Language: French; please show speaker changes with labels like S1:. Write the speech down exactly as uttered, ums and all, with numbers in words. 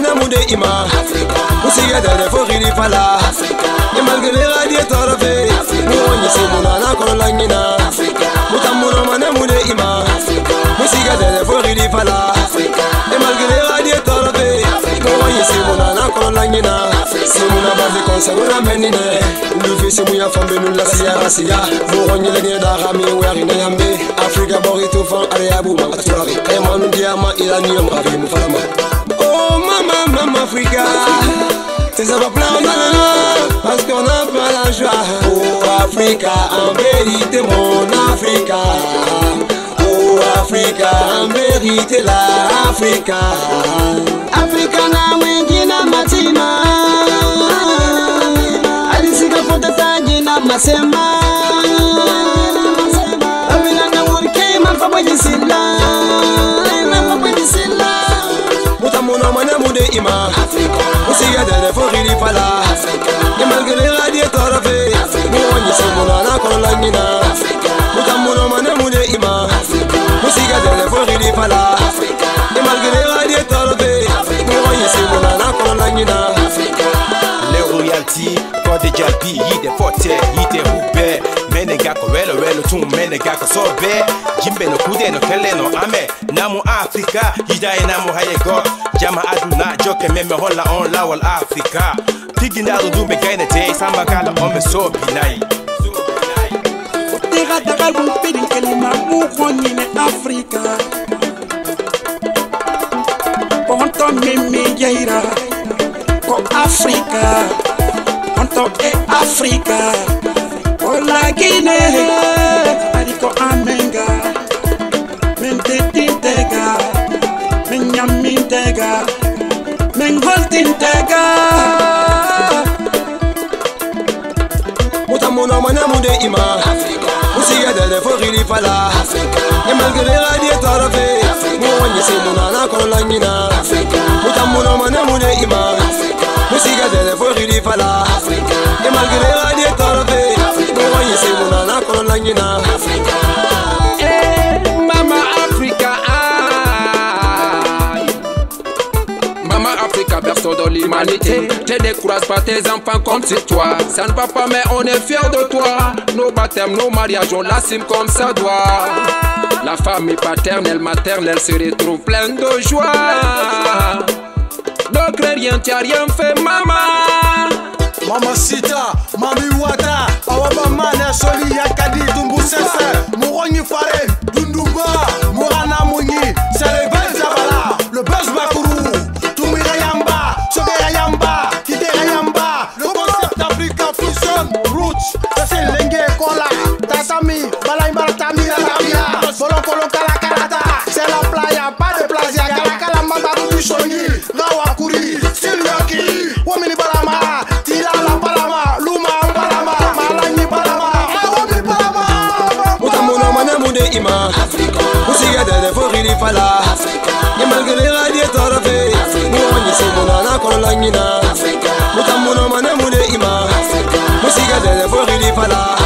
S1: moude ima Musiga de fogiri fala E malgré les radiateurs fait Mouani se mouna na kono langina Mutamuno mane moude ima Musiga de fogiri fala E malgré les radiateurs fait Mouani se mouna na kono langina Se mouna base konserura menine Lufi se mouya fambe nou la siya rasiya Mouani le nye da rami ouarine yambe Afrika bori toufan areabu man atulari E manu diama ilaniyam ravi moufalama Oh maman, maman Africa, c'est ça va plein de parce qu'on a pas la joie. Oh Africa, en vérité mon Africa. Oh Africa, en vérité la Africa. Africa na wengina matima. Alisika potata jina masema. Africa na wurke mafabaji sila. Mutamono mane moude ima Musiga de fogiri fala E malgré les radiateurs fait Mouani se mouna na kono langina Mutamono mane moude ima Musiga de fogiri fala E malgré les radiateurs fait Mouani se mouna na kono langina
S2: Les royalties, quand des jalbi, y'i des fortes, y'i des roubets Menega ko welo welo tum menega ko sobe Jimbe no kude no kele no ame Namu Afrika, hidai namu hayego Jama aduna joke meme hola on lawal Afrika Tigi nado dumbe gaine te samba kala ome so binai
S3: Tega dagal bun pedin kelima mu khonine Afrika Ponto meme yaira ko Afrika Ponto e Afrika Ola Guinée, Ariko Amenga, Mentintega, Menyamintega, Mengoltintega.
S1: Mutamono mane moude ima Musiga de fogiri fala E malgré les radiateurs fait Mouani se mouna na kono langina Mutamono mane moude ima Musiga de fogiri fala E malgré les radiateurs fait Mouani se mouna na kono langina
S4: Eh, Mama Africa, aïe. Mama Africa, berceau de l'humanité. Ne décourage pas tes enfants comme c'est toi. Ça ne va pas, mais on est fiers de toi. Nos baptêmes, nos mariages, on l'assume comme ça doit. La famille paternelle, maternelle se retrouve pleine de joie. Donc rien, t'as rien fait, maman.
S5: Mama Sita, Mami Wata, Awaba Mane Soli Yakadi Dumbu Sefe, Mouroni Fare, Dunduba, Mourana Mouni, c'est le bel Zabala, le buzz Bakourou, Toumira Yamba, Sogera Yamba, Kidera Yamba, le concept Africa Fusion, Roots, c'est Lengue Kola, Tatami, Balaimba Tamira Tamira, Bolon Kolo Kala Kalata, c'est la playa, pas de plaisir, Kalakala Mamba Bouchoni, Rawa Kouri, Silyoki, Womini Balama.
S1: Ima Musiga de fogiri fala E malgré les radiateurs fait Mouani se mouna na kono langina Mutamono mane moude ima Musiga de fogiri fala